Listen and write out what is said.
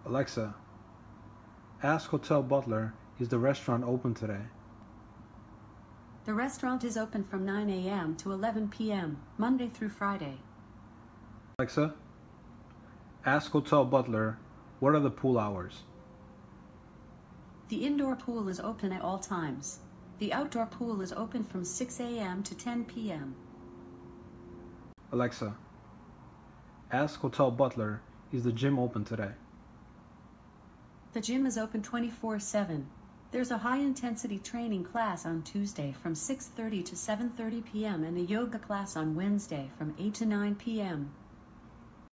Alexa, ask hotel butler, is the restaurant open today? The restaurant is open from 9 a.m. to 11 p.m., Monday through Friday. Alexa, ask hotel butler, what are the pool hours? The indoor pool is open at all times. The outdoor pool is open from 6 a.m. to 10 p.m. Alexa, ask hotel butler, is the gym open today? The gym is open 24/7. There's a high-intensity training class on Tuesday from 6:30 to 7:30 p.m. and a yoga class on Wednesday from 8 to 9 p.m.